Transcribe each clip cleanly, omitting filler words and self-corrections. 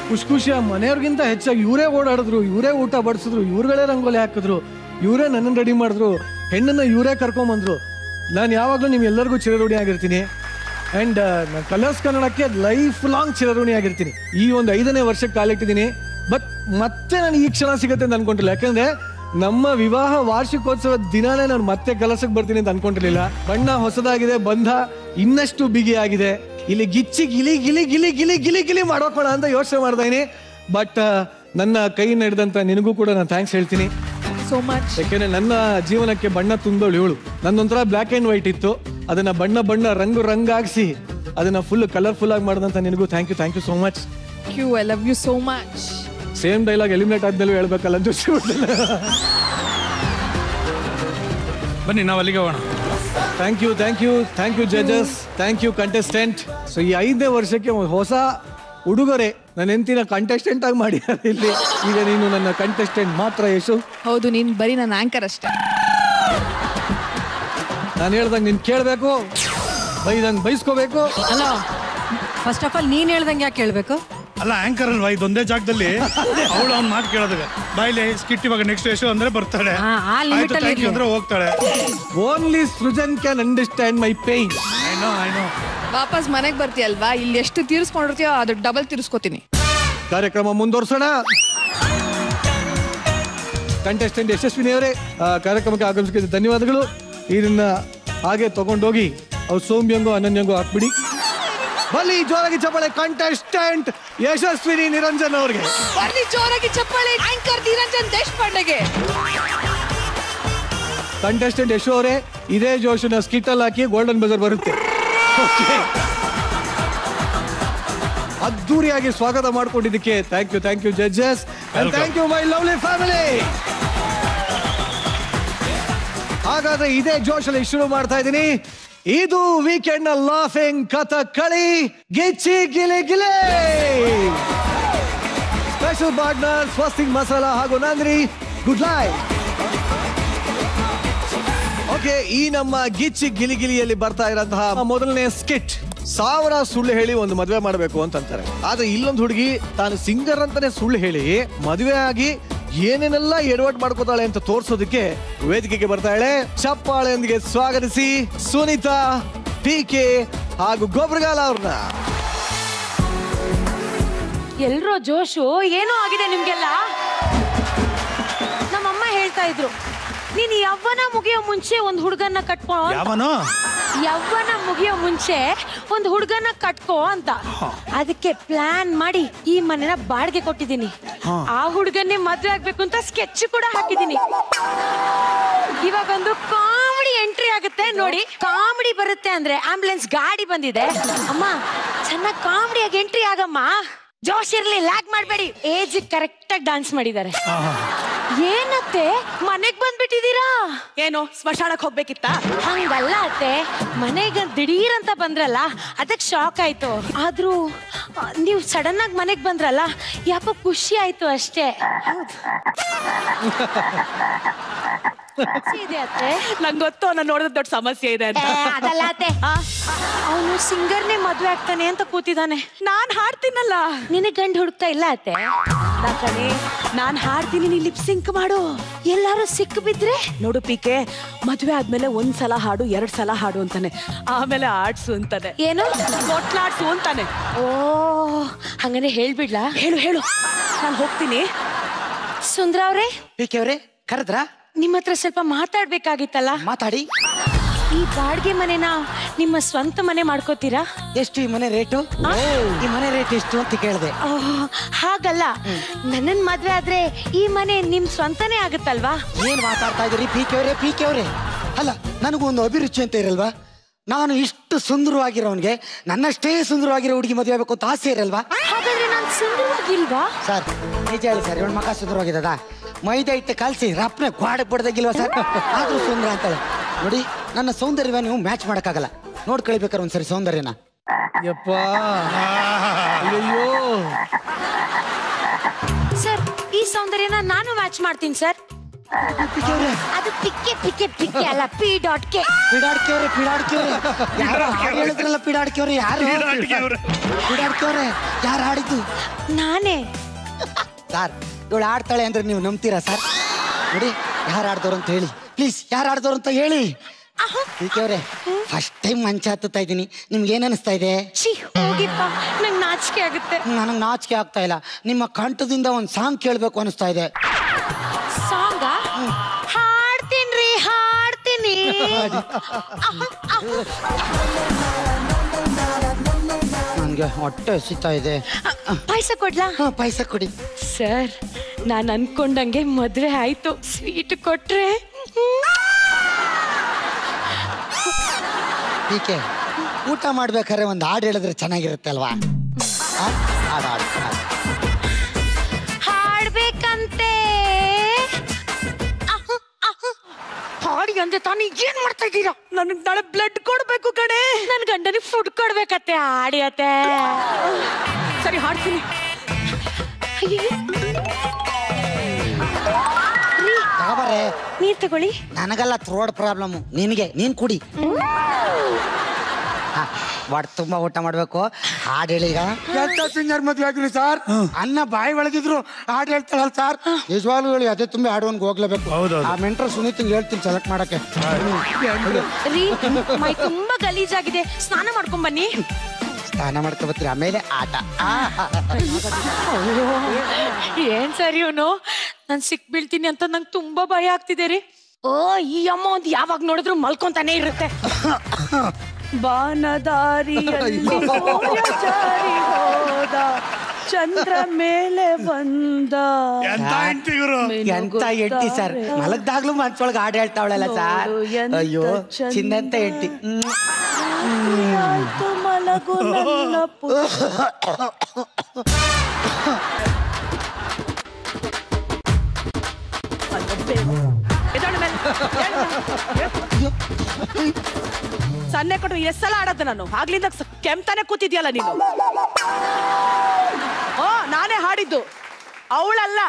ಖುಷಿಯ ಮನೆಯವ್ರಿಗಿಂತ ಹೆಚ್ಚಾಗಿ ಇವರೇ ಓಡಾಡಿದ್ರು, ಇವರೇ ಊಟ ಬಡಿಸಿದ್ರು, ಇವ್ರುಗಳೇ ರಂಗೋಲಿ ಹಾಕಿದ್ರು, ಇವರೇ ನನ್ನನ್ನು ರೆಡಿ ಮಾಡಿದ್ರು, ಹೆಣ್ಣನ್ನು ಇವರೇ ಕರ್ಕೊಂಬಂದ್ರು. ನಾನು ಯಾವಾಗಲೂ ನಿಮ್ಗೆಲ್ಲರಿಗೂ ಚಿರಋಣಿ ಆಗಿರ್ತೀನಿ. ಆ್ಯಂಡ್ ನಾನು ಕಲರ್ಸ್ ಕನ್ನಡಕ್ಕೆ ಲೈಫ್ ಲಾಂಗ್ ಚಿರಋಣಿ ಆಗಿರ್ತೀನಿ. ಈ ಒಂದು 5ನೇ ವರ್ಷಕ್ಕೆ ಕಾಲಿಟ್ಟಿದ್ದೀನಿ. ಬಟ್ ಮತ್ತೆ ನನಗೆ ಈ ಕ್ಷಣ ಸಿಗುತ್ತೆ ಅಂತ ಅನ್ಕೊಂಡಿಲ್ಲ. ಯಾಕಂದ್ರೆ ನಮ್ಮ ವಿವಾಹ ವಾರ್ಷಿಕೋತ್ಸವದ ದಿನಾನೇ ನಾನು ಮತ್ತೆ ಕಲಸಕ್ಕೆ ಬರ್ತೀನಿ ಅಂತ ಅನ್ಕೊಂಡಿರ್ಲಿಲ್ಲ. ಬಣ್ಣ ಹೊಸದಾಗಿದೆ, ಬಂಧ ಇನ್ನಷ್ಟು ಬಿಗಿಯಾಗಿದೆ. ಇಲ್ಲಿ ಗಿಚ್ಚಿ ಗಿಲಿ ಗಿಲಿ ಗಿಲಿ ಗಿಲಿ ಗಿಲಿ ಗಿಲಿ ಮಾಡೋಕೋಣ ಅಂತ ಯೋಚನೆ ಮಾಡ್ತಾ ಇದೀನಿ. ಬಟ್ ನನ್ನ ಕೈ ನಡೆದಂತ ನಿನಗೂ ಕೂಡ ನಾನು ಥ್ಯಾಂಕ್ಸ್ ಹೇಳ್ತೀನಿ. So much. ಯಾಕೆಂದ್ರೆ ನನ್ನ ಜೀವನಕ್ಕೆ ಬಣ್ಣ ತುಂಬೋಳು ಇವಳು. ನಂದೊಂಥರ ಬ್ಲ್ಯಾಕ್ ಆ್ಯಂಡ್ ವೈಟ್ ಇತ್ತು, ಅದನ್ನ ಬಣ್ಣ ರಂಗಾಗಿಸಿ ಅದನ್ನ ಫುಲ್ ಕಲರ್ಫುಲ್ ಆಗಿ ಮಾಡಿದಂತ ನಿನಗೂ thank you so much. I love you so much. Same dialogue eliminate ಆದ್ಮೇಲೆ ಹೇಳ್ಬೇಕಲ್ಲ ಅಂತ ಬನ್ನಿ ನಾವು ಅಲ್ಲಿಗೆ ಹೋಗೋಣ. Thank you judges, thank you contestant. So ಈ 5ನೇ ವರ್ಷಕ್ಕೆ ಹೊಸ ಉಡುಗೊರೆ ನನ್ನ ಹೆಂಡತಿನ ಕಂಟೆಸ್ಟೆಂಟ್ ಆಗಿ ಮಾಡಿದ್ದಾರೆ ಇಲ್ಲಿ. ಈಗ ನೀನು ನನ್ನ ಕಂಟೆಸ್ಟೆಂಟ್ ಮಾತ್ರ ಯಶು. ಹೌದು, ನೀನ್ ಬರೀ ನನ್ನ ಆಂಕರ್ ಅಷ್ಟೇ. ನಾನು ಹೇಳ್ದಂಗೆ ನೀನ್ ಕೇಳಬೇಕು, ಬೈದಂಗೆ ಬೈಸ್ಕೋಬೇಕು. ಅಲ್ಲ, ಫಸ್ಟ್ ಆಫ್ ಆಲ್ ನೀನ್ ಹೇಳ್ದಂಗೆ ಯಾಕೆ ಕೇಳ್ಬೇಕು? ಅಲ್ಲ, ಆಂಕರ್ ಅಲ್ವಾ ಇದೊಂದೇ ಜಾಗದಲ್ಲಿ ಅವಳು ಅವ್ನ ಮಾತು ಕೇಳೋದಾಗ ಬಾಯ್ಲಿ ಸ್ಕಿಟ್ ಇವಾಗ ನೆಕ್ಸ್ಟ್ ಯಶು ಅಂದ್ರೆ ಬರ್ತಾಳೆ, ಅಂದ್ರೆ ಹೋಗ್ತಾಳೆ. Only Srujan can understand my pain. I know. ವಾಪಸ್ ಮನೆಗೆ ಬರ್ತೀಯಲ್ವಾ, ಇಲ್ಲಿ ಎಷ್ಟು ತೀರಿಸ್ಕೊಂಡಿರ್ತೀಯೋ ಅದು ಡಬಲ್ ತೀರಿಸ್ಕೋತೀನಿ. ಕಾರ್ಯಕ್ರಮ ಮುಂದುವರ್ಸೋಣ. ಕಂಟೆಸ್ಟೆಂಟ್ ಯಶಸ್ವಿನಿ ಅವರೇ, ಕಾರ್ಯಕ್ರಮಕ್ಕೆ ಆಗಮಿಸಿದ ಧನ್ಯವಾದಗಳು. ಇದನ್ನ ಹಾಗೆ ತಗೊಂಡೋಗಿ ಅವ್ರು ಸೌಮ್ಯಂಗೋ ಅನನ್ಯಂಗೋ ಹಾಕ್ಬಿಡಿ. ಬಲಿ ಜೋರಾಗಿ ಚಪ್ಪಾಳೆ ಕಂಟೆಸ್ಟೆಂಟ್ ಯಶಸ್ವಿನಿ ನಿರಂಜನ್ ಅವ್ರಿಗೆ. ಬರ್ಲಿ ಜೋರಾಗಿ ಚಪ್ಪಾಳೆ ಆಂಕರ್ ನಿರಂಜನ್ ದೇಶಪಾಂಡೆಗೆ. ಕಂಟೆಸ್ಟೆಂಟ್ ಯಶು ಅವರೇ, ಇದೇ ಜೋಶನ ಸ್ಕಿಟ್ ಅಲ್ಲಿ ಹಾಕಿ ಗೋಲ್ಡನ್ ಬಜರ್ ಬರುತ್ತೆ. ಅದ್ದೂರಿಯಾಗಿ ಸ್ವಾಗತ ಮಾಡ್ಕೊಂಡಿದ್ದಕ್ಕೆ thank you judges, and thank you my lovely family. ಹಾಗಾದ್ರೆ ಇದೇ ಜೋಶಲ್ಲಿ ಶುರು ಮಾಡ್ತಾ ಇದ್ದೀನಿ. ಇದು ವೀಕೆಂಡ್ ನ laughing Kathakali Gichchi Gili Gili. Special partner Swastik Masala ಹಾಗೂ ನಂದ್ರಿ ಗುಡ್ ಲೈಫ್. ಓಕೆ, ಈ ನಮ್ಮ ಗಿಚ್ಚಿ ಗಿಲಿಗಿಲಿಯಲ್ಲಿ ಬರ್ತಾ ಇರೋಂತಹ ಮೊದಲನೇ ಸ್ಕಿಟ್. 1000 ಸುಳ್ಳು ಹೇಳಿ ಒಂದು ಮದುವೆ ಮಾಡಬೇಕು ಅಂತಾರೆ. ಆದ್ರೆ ಇಲ್ಲೊಂದು ಹುಡುಗಿ ತಾನು ಸಿಂಗರ್ ಅಂತಾನೆ ಸುಳ್ಳು ಹೇಳಿ ಮದುವೆ ಆಗಿ ಏನೇನೆಲ್ಲ ಎಡವಟ್ ಮಾಡ್ಕೋತಾಳೆ ಅಂತ ತೋರ್ಸೋದಕ್ಕೆ ವೇದಿಕೆಗೆ ಬರ್ತಾಳೆ. ಚಪ್ಪಾಳೆಯೊಂದಿಗೆ ಸ್ವಾಗತಿಸಿ ಸುನೀತಾ, PK ಹಾಗೂ ಗೊಬ್ರಗಾಲ ಅವ್ರನ್ನ. ಎಲ್ರೋ ಜೋಶು ಏನೋ ಆಗಿದೆ ನಿಮ್ಗೆಲ್ಲ. ನಮ್ಮಮ್ಮ ಹೇಳ್ತಾ ಇದ್ರು, ನೀನ್ ಯವ್ವನ ಮುಗಿಯೋ ಮುಂಚೆ ಒಂದ್ ಹುಡುಗನ್ನ ಕಟ್ಕೋ. ಯವ್ವನ ಮುಗಿಯೋ ಮುಂಚೆ ಒಂದ್ ಹುಡುಗನ ಕಟ್ಕೋ ಅಂತ. ಅದಕ್ಕೆ ಪ್ಲಾನ್ ಮಾಡಿ ಈ ಮನೆನ ಬಾಡಿಗೆ ಕೊಟ್ಟಿದ್ದೀನಿ. ಆ ಹುಡುಗನ್ನೇ ಮದ್ವೆ ಆಗ್ಬೇಕು ಅಂತ ಸ್ಕೆಚ್ ಕೂಡ ಹಾಕಿದ್ದೀನಿ. ಇವಾಗ ಒಂದು ಕಾಮಿಡಿ ಎಂಟ್ರಿ ಆಗುತ್ತೆ ನೋಡಿ. ಕಾಮಿಡಿ ಬರುತ್ತೆ ಅಂದ್ರೆ ಆಂಬುಲೆನ್ಸ್ ಗಾಡಿ ಬಂದಿದೆ. ಅಮ್ಮ ಚೆನ್ನಾಗಿ ಕಾಮಿಡಿಯಾಗಿ ಎಂಟ್ರಿ ಆಗಮ್ಮ. ಜೋಶ್ ಇರ್ಲಿ, ಲ್ಯಾಗ್ ಮಾಡ್ಬೇಡಿ. ಏಜ್ ಕರೆಕ್ಟ್ ಆಗಿ ಡಾನ್ಸ್ ಮಾಡಿದ್ದಾರೆ. ಏನತ್ತೆ ಮನೆಗ್ ಬಂದ್ಬಿಟ್ಟಿದೀರಾ? ಏನೋ ಸ್ಮಶಾನಕ್ಕೆ ಹೋಗ್ಬೇಕಿತ್ತ? ಹಂಗಲ್ಲ ಅತ್ತೆ, ಮನೆಗೆ ದಿಢೀರ್ ಅಂತ ಬಂದ್ರಲ್ಲ ಅದಕ್ಕೆ ಶಾಕ್ ಆಯ್ತು. ಆದ್ರೂ ನೀವು ಸಡನ್ ಆಗಿ ಮನೆಗ್ ಬಂದ್ರಲ್ಲ ಯಾಕೋ ಖುಷಿ ಆಯ್ತು ಅಷ್ಟೇ. ಇದೆ ಅತ್ತೆ. ನಂಗೆ ಗೊತ್ತು ನಾನು ನೋಡಿದ್ರೆ ದೊಡ್ಡ ಸಮಸ್ಯೆ ಇದೆ ಅಂತ. ಅದಲ್ಲ ಅತ್ತೆ, ಅವನು ಸಿಂಗರ್ನೇ ಮದ್ವೆ ಆಗ್ತಾನೆ ಅಂತ ಕೂತಿದ್ದಾನೆ. ನಾನ್ ಹಾಡ್ತೀನಲ್ಲ. ನಿನಗೆ ಗಂಡು ಹುಡುಕ್ತಾ ಇಲ್ಲ ಅತ್ತೆ? ನಾನ್ ಹಾಡ್ತೀನಿ, ನೀ ಲಿಪ್ ಸಿಂಕ್ ಮಾಡು. ಎಲ್ಲಾರು ಸಿಕ್ಕ ಬಿದ್ರೆ ನೋಡು PK, ಮದ್ವೆ ಆದ್ಮೇಲೆ 1 ಸಲ ಹಾಡು 2 ಸಲ ಹಾಡು ಅಂತಾನೆ, ಆಮೇಲೆ ಆಡ್ಸು ಅಂತಾನೆ. ಏನು ಕೊಟ್ಲಾಡ್ಸು ಅಂತಾನೆ. ಓ, ಹಂಗಾರೆ ಹೇಳ್ಬಿಡ್ಲಾ? ಹೇಳು ನಾನು ಹೋಗ್ತೀನಿ. ಸುಂದ್ರ ಅವ್ರೆ, PK ಅವ್ರೆ ಕರೆದ್ರ? ನಿಮ್ಮ ಹತ್ರ ಸ್ವಲ್ಪ ಮಾತಾಡ್ಬೇಕಾಗಿತ್ತಲ್ಲ. ಮಾತಾಡಿ. ಈ ಬಾಡಿಗೆ ಮನೆನ ನಿಮ್ಮ ಸ್ವಂತ ಮನೆ ಮಾಡ್ಕೋತೀರಾ? ಎಷ್ಟು ಈ ಮನೆ ರೇಟು? ಈ ಮನೆ ರೇಟ್ ಎಷ್ಟು ಅಂತ ಕೇಳಿದೆ. ಹಾಗಲ್ಲ, ನನ್ನನ್ ಮದ್ವೆ ಆದ್ರೆ ಈ ಮನೆ ನಿಮ್ ಸ್ವಂತನೇ ಆಗುತ್ತಲ್ವಾ? ಏನ್ ಮಾತಾಡ್ತಾ ಇದ್ದೀರಿ PK ಅವ್ರೆ? ಅಲ್ಲ, ನನಗೂ ಒಂದು ಅಭಿರುಚಿ ಅಂತ ಇರಲ್ವಾ? ನಾನು ಇಷ್ಟು ಸುಂದರವಾಗಿರೋನ್ಗೆ ನನ್ನಷ್ಟೇ ಸುಂದರವಾಗಿರೋ ಹುಡುಗಿ ಮದುವೆ ಆಗ್ಬೇಕು ಅಂತ ಆಸೆ ಇರಲ್ವಾ? ಹಾಗಾದ್ರೆ ನಾನು ಸುಂದರವಾಗಿಲ್ವಾ? ಸರ್ ನಿಜ ಹೇಳಿ ಸರ್, ಇವಳ ಮಗ ಸುಂದರವಾಗಿದ್ದದ? ಮೈದಾ ಹಿಟ್ಟು ಕಲ್ಸಿ ರಪ್ನೆ ಗೋಡೆ ಬಿಡ್ದಾಗಿಲ್ವಾ ಸರ್? ಆದ್ರೂ ಸುಂದರ ಅಂತಾಳೆ ನೋಡಿ. ನನ್ನ ಸೌಂದರ್ಯ ನೀವು ಮ್ಯಾಚ್ ಮಾಡಕ್ಕಾಗಲ್ಲ. ನೋಡ್ಕೊಳ್ಬೇಕಾರೆ ಒಂದ್ಸರಿ ಸೌಂದರ್ಯನ. ಯಪ್ಪ, ಅಯ್ಯೋ ಸರ್, ಈ ಸೌಂದರ್ಯನ ನಾನು ಮ್ಯಾಚ್ ಮಾಡ್ತೀನಿ ಸರ್. ಅದು ಪಿಕ್ಕೆ ಪಿಕ್ಕೆ ಪಿಕ್ಕೆ ಅಲ್ಲ P.K. ಪಿಡಾಡ್ಕೆವ್ರೆ ಯಾರು ಹೇಳಿದ್ರಲ್ಲ ಪಿಡಾಡ್ಕೆವ್ರೆ ಯಾರು ಪಿಡಾಡ್ಕೆವ್ರೆ ಯಾರು ಆಡಿದ್ದು ನಾನೇ. ಸರ್ ಇವಳು ಆಡ್ತಾಳೆ ಅಂದ್ರೆ ನೀವು ನಂಬ್ತೀರಾ ಸರ್? ನೋಡಿ ಯಾರು ಆಡ್ದವ್ರು ಅಂತ ಹೇಳಿ ಪ್ಲೀಸ್, ಯಾರು ಆಡ್ದವ್ರು ಅಂತ ಹೇಳಿ. ಅವ್ರೆ ಫಸ್ಟ್ ಟೈಮ್ ಮಂಚ ಹತ್ತುತ್ತಾ ಇದ್ದೀನಿ, ನಿಮ್ಗೆ ಏನ್ ಅನಿಸ್ತಾ ಇದೆ? ಹೋಗಿಪ್ಪ, ನಂಗೆ ನಾಚಿಕೆ ಆಗುತ್ತೆ. ನನಗೆ ನಾಚಿಕೆ ಆಗ್ತಾ ಇಲ್ಲ, ನಿಮ್ಮ ಕಂಠದಿಂದ ಒಂದು ಸಾಂಗ್ ಕೇಳಬೇಕು ಅನಿಸ್ತಾ ಇದೆ. ಸಾಂಗ ಹಾಡ್ತೀನಿ ಹಾಡ್ತೀನಿ. ನನಗೆ ಹೊಟ್ಟೆ ಹಸಿತಾ ಇದೆ. ಪಾಯಸ ಕೊಡ್ಲಾ? ಪಾಯಸ ಕೊಡಿ ಸರ್. ನಾನು ಅನ್ಕೊಂಡಂಗೆ ಮದ್ವೆ ಆಯ್ತು, ಸ್ವೀಟ್ ಕೊಟ್ರೆ. ಟೀಕೆ ಊಟ ಮಾಡ್ಬೇಕಾದ್ರೆ ಒಂದು ಹಾಡು ಹೇಳಿದ್ರೆ ಚೆನ್ನಾಗಿರುತ್ತೆ ಅಲ್ವಾ? ಹಾಡ್ಬೇಕಂತೆ. ಹಾಡಿ ಅಂದೆ ತಾನು ಏನ್ ಮಾಡ್ತಾ ಇದ್ದೀರಾ? ನನಗ್ ನಾಳೆ ಬ್ಲಡ್ ಕೊಡ್ಬೇಕು ಕಣೆ. ನನ್ ಗಂಡನಿಗೆ ಫುಡ್ ಕೊಡ್ಬೇಕತ್ತೆ. ಹಾಡಿ ಅತ್ತೆ. ಸರಿ ಹಾಡ್ತೀನಿ. ತಗೋಬಾರೆ. ನೀರ್ ತಗೊಳ್ಳಿ. ನನಗಲ್ಲ ಥ್ರೋಡ್ ಪ್ರಾಬ್ಲಮ್, ನಿನಗೆ. ನೀನ್ ಕುಡಿ. ಒಟ್ಟು ತುಂಬಾ ಊಟ ಮಾಡ್ಬೇಕು. ಹಾಡು ಹೇಳಿ. ಈಗ ಎಂತ ಸಿಂಗರ್ ಮದ್ವೆ ಆಗಿರಿ ಸರ್? ಅನ್ನ ಬಾಯಿ ಒಳಗಿದ್ರು ಹಾಡು ಹೇಳ್ತಾಳಲ್ಲ ಸರ್. ನಿಜವಾಗ್ಲೂ ಹೇಳಿ, ಅದೇ ತುಂಬಾ ಹಾಡುವನ್ಗೆ ಹೋಗ್ಲೇಬೇಕು. ಆ ಮೆಂಟ್ರ್ ಸುನೀತ್ ಹೇಳ್ತೀನಿ ಸೆಲೆಕ್ಟ್ ಮಾಡಕ್ಕೆ. ರೀ, ಮೈ ತುಂಬಾ ಗಲೀಜಾಗಿದೆ, ಸ್ನಾನ ಮಾಡ್ಕೊಂಡ್ ಬನ್ನಿ. ಸ್ನಾನ ಮಾಡ್ಕೊಬತ್ತೀರಿ, ಆಮೇಲೆ ಆಟ. ಏನ್ ಸರಿ ಇವನು, ನಾನ್ ಸಿಕ್ ಬೀಳ್ತೀನಿ ಅಂತ ನಂಗೆ ತುಂಬಾ ಭಯ ಆಗ್ತಿದೆ ರೀ. ಓ, ಈ ಅಮ್ಮ ಒಂದು ಯಾವಾಗ ನೋಡಿದ್ರು ಮಲ್ಕೊಂತಾನೆ ಇರುತ್ತೆ. ಬಾನದಾರಿಯಲ್ಲಿ ಜಾರಿ ಹೋದ, ಚಂದ್ರ ಮೇಲೆ ಬಂದ. ಎಂತ ಹೆಂಡ್ತಿ ಇವ್ರು? ಎಂತ ಹೆಂಡ್ತಿ ಸರ್, ಮಲಗ್ದಾಗ್ಲೂ ಮನ್ಸೊಳಗೆ ಹಾಡು ಹೇಳ್ತಾವಳಲ್ಲ ಸರ್. ಅಯ್ಯೋ ಚಿನ್ನಂತ ಹೆಂಡ್ತಿ. ಆಯ್ತು ಮಲಗು ನನ್ನ ಸನ್ನೆ ಕೊಟ್ಟು ಎಷ್ಟೆಲ್ಲ ಆಡದ್ದು ನಾನು ಆಗ್ಲಿಂದ ಕೆಮ್ತಾನೆ ಕೂತಿದ್ಯಲ್ಲ ನೀನು. ಓ, ನಾನೇ ಹಾಡಿದ್ದು, ಅವಳಲ್ಲ.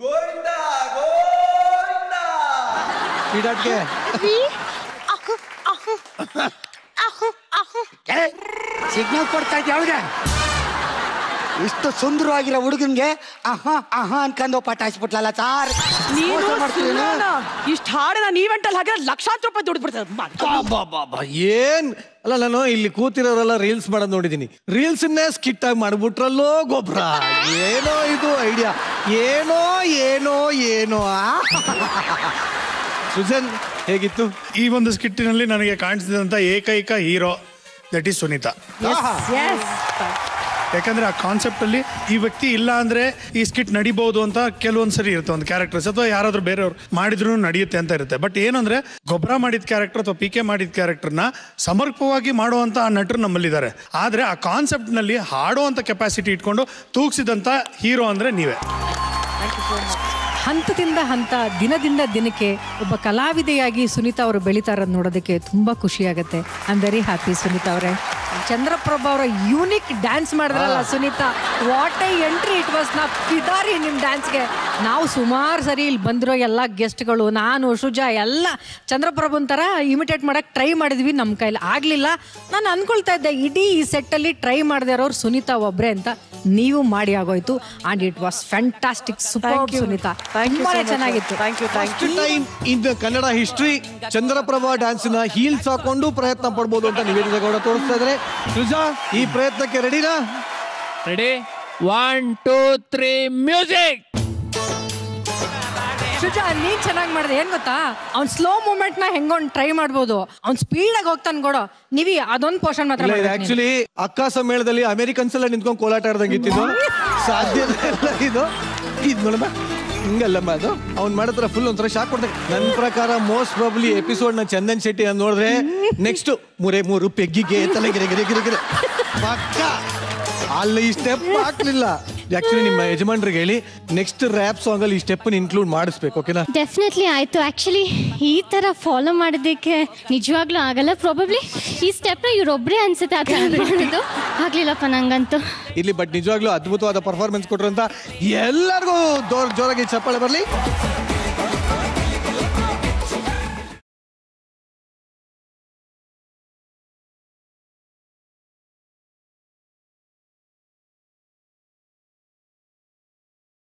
ಸಿಗ್ನಲ್ ಕೊಡ್ತಾ ಇದ್ದೆ ಅವಳಿಗೆ. ಇಷ್ಟು ಸುಂದರವಾಗಿರೋ ಹುಡುಗನ್ಗೆ ಅನ್ಕೊಂಡು ಪಟಾಯಿಸ್ಬಿಟ್ಲಲ್ಲ ಸಾರ್. ಇಷ್ಟ ಹಾಡು ನಾನು ಈವೆಂಟ್ ಅಲ್ಲಿ ಹಾಗೆ ಲಕ್ಷಾಂತರ ರೂಪಾಯಿ ದುಡ್ಡು ಬಿಡ್ತಾರೆ. ಏನ್ ಅಲ್ಲ, ನಾನು ಇಲ್ಲಿ ಕೂತಿರೋರೆಲ್ಲ ರೀಲ್ಸ್ ಮಾಡೋದು ನೋಡಿದೀನಿ. ರೀಲ್ಸ್ ಸ್ಕಿಟ್ ಆಗಿ ಮಾಡ್ಬಿಟ್ರಲ್ಲೋ ಗೊಬ್ಬರ. ಏನೋ ಇದು ಐಡಿಯಾ, ಏನೋ ಏನೋ ಏನೋ. ಸುಜನ್ ಹೇಗಿತ್ತು? ಈ ಒಂದು ಸ್ಕಿಟ್ಟಿನಲ್ಲಿ ನನಗೆ ಕಾಣಿಸಿದಂತ ಏಕೈಕ ಹೀರೋ ದಟ್ ಈಸ್ ಸುನೀತಾ. ಯಾಕಂದ್ರೆ ಆ ಕಾನ್ಸೆಪ್ಟ್ ಅಲ್ಲಿ ಈ ವ್ಯಕ್ತಿ ಇಲ್ಲ ಅಂದ್ರೆ ಈ ಸ್ಕಿಟ್ ನಡಿಬಹುದು ಅಂತ ಕೆಲವೊಂದ್ಸರಿ ಇರುತ್ತೆ ಒಂದು ಕ್ಯಾರೆಕ್ಟರ್ಸ್, ಅಥವಾ ಯಾರಾದ್ರೂ ಬೇರೆಯವ್ರು ಮಾಡಿದ್ರು ನಡೆಯುತ್ತೆ ಅಂತ ಇರುತ್ತೆ. ಬಟ್ ಏನಂದ್ರೆ ಗೊಬ್ಬರ ಮಾಡಿದ ಕ್ಯಾರೆಕ್ಟರ್ ಅಥವಾ PK ಮಾಡಿದ ಕ್ಯಾರೆಕ್ಟರ್ನ ಸಮರ್ಪಕವಾಗಿ ಮಾಡುವಂತ ನಟರು ನಮ್ಮಲ್ಲಿದ್ದಾರೆ. ಆದ್ರೆ ಆ ಕಾನ್ಸೆಪ್ಟ್ ನಲ್ಲಿ ಹಾಡುವಂತ ಕೆಪಾಸಿಟಿ ಇಟ್ಕೊಂಡು ತೂಗಿಸಿದಂತ ಹೀರೋ ಅಂದ್ರೆ ನೀವೇ. ಹಂತದಿಂದ ಹಂತ, ದಿನದಿಂದ ದಿನಕ್ಕೆ ಒಬ್ಬ ಕಲಾವಿದೆಯಾಗಿ ಸುನೀತಾ ಅವರು ಬೆಳೀತಾ ಇರೋದು ನೋಡೋದಕ್ಕೆ ತುಂಬ ಖುಷಿಯಾಗುತ್ತೆ. I am very happy Sunita ಅವರೇ. ಚಂದ್ರಪ್ರಭಾ ಅವರ ಯೂನಿಕ್ ಡ್ಯಾನ್ಸ್ ಮಾಡಿದ್ರಲ್ಲ Sunita, what a entry it was. ನಾ ಫಿದಾರಿ ನಿಮ್ಮ ಡ್ಯಾನ್ಸ್ಗೆ. ನಾವು ಸುಮಾರು ಸರಿ ಇಲ್ಲಿ ಬಂದಿರೋ ಎಲ್ಲ ಗೆಸ್ಟ್ಗಳು, ನಾನು ಸುಜಾ ಎಲ್ಲ ಚಂದ್ರಪ್ರಭುನ್ ಥರ ಇಮಿಟೇಟ್ ಮಾಡೋಕ್ಕೆ ಟ್ರೈ ಮಾಡಿದ್ವಿ, ನಮ್ಮ ಕೈಲಿ ಆಗಲಿಲ್ಲ. ನಾನು ಅಂದ್ಕೊಳ್ತಾ ಇದ್ದೆ ಇಡೀ ಈ ಸೆಟ್ಟಲ್ಲಿ ಟ್ರೈ ಮಾಡದೇ ಇರೋರು ಸುನೀತಾ ಒಬ್ಬರೇ ಅಂತ. ನೀವು ಮಾಡಿ ಆಗೋಯ್ತು. And it was fantastic, super Sunita, ತುಂಬಾನೇ ಚೆನ್ನಾಗಿತ್ತು. First time in Kannada history Chandraprabha ಡ್ಯಾನ್ಸ್ನ ಹೀಲ್ಸ್ ಹಾಕೊಂಡು ಪ್ರಯತ್ನ ಪಡ್ಬೋದು ಅಂತ ನಿವೇದಿತಾ ಗೌಡ ತೋರಿಸ್ತಾ ಇದ್ರೆ. ಸುಜಾ, ಈ ಪ್ರಯತ್ನಕ್ಕೆ ರೆಡಿನಾ? Ready, 1 2 3 music. ಸುಜಾ, ನೀನ್ ಚೆನ್ನಾಗಿ ಮಾಡಿದೆ. ಏನ್ ಗೊತ್ತಾ, ಅವ್ನ್ ಸ್ಲೋ ಮೂವ್ಮೆಂಟ್ ನ ಹೆಂಗೊಂದು ಟ್ರೈ ಮಾಡ್ಬೋದು, ಅವ್ನ್ ಸ್ಪೀಡ್ ಆಗಿ ಹೋಗ್ತಾನೆ ಕೊಡೋ. ನೀವಿ ಅದೊಂದು ಪೋರ್ಷನ್ ಮಾತ್ರ. ಆಕ್ಚುಲಿ ಅಕ್ಕ ಸಮ್ಮೇಳನದಲ್ಲಿ ಅಮೆರಿಕನ್ಸ್ ಎಲ್ಲ ನಿಂತ್ಕೊಂಡು ಕೋಲಾಟ ಆಡ್ದಂಗಿತ್ತಿದ್ದು. ಸಾಧ್ಯ ಇದು ನೋಡಮ್ಮ, ಹಿಂಗಲ್ಲಮ್ಮ ಅದು. ಅವ್ನ್ ಮಾಡಿದ್ರ ಫುಲ್ ಒಂಥರ ಶಾಕ್ ಕೊಡ್ತಾರೆ. ನನ್ನ ಪ್ರಕಾರ ಮೋಸ್ಟ್ ಪ್ರಾಬಬ್ಲಿ ಎಪಿಸೋಡ್ ನ ಚಂದನ್ ಶೆಟ್ಟಿ ಅಂತ ನೋಡಿದ್ರೆ ನೆಕ್ಸ್ಟ್ 3 ಪೆಗ್ಗಿಗೆ ತಲೆ ಗಿರೆ ಗಿರೆ ಗಿರೆ ಗಿರೆ ಪಕ್ಕ. ಅಲ್ಲಿ ಈ ಸ್ಟೆಪ್ ಹಾಕ್ಲಿಲ್ಲ. ಆಕ್ಚುಲಿ ನಿಮ್ಮ ಯಜಮಾನ್ರಿಗೆ ಹೇಳಿ ನೆಕ್ಸ್ಟ್ ರ್ಯಾಪ್ ಸಾಂಗ್ ಅಲ್ಲಿ ಈ ಸ್ಟೆಪ್ ಇನ್ಕ್ಲೂಡ್ ಮಾಡಿಸ್ಬೇಕು, ಓಕೆನಾ? ಡೆಫಿನೆಟ್ಲಿ ಆಯ್ತು. ಆಕ್ಚುಲಿ ಈ ತರ ಫಾಲೋ ಮಾಡೋದಕ್ಕೆ ನಿಜವಾಗ್ಲೂ ಆಗಲ್ಲ. ಪ್ರಾಬಬ್ಲಿ ಈ ಸ್ಟೆಪ್ನ ಇವ್ರೊಬ್ಬರೇ ಅನ್ಸುತ್ತೆ ಆ ಥರ ಮಾಡೋದು. ಆಗ್ಲಿಲ್ಲಪ್ಪ ನಂಗಂತೂ ಇಲ್ಲಿ. ಬಟ್ ನಿಜವಾಗ್ಲೂ ಅದ್ಭುತವಾದ ಪರ್ಫಾರ್ಮೆನ್ಸ್ ಕೊಟ್ರು ಅಂತ ಎಲ್ಲರಿಗೂ ಜೋರಾಗಿ ಚಪ್ಪಾಳೆ ಬರಲಿ.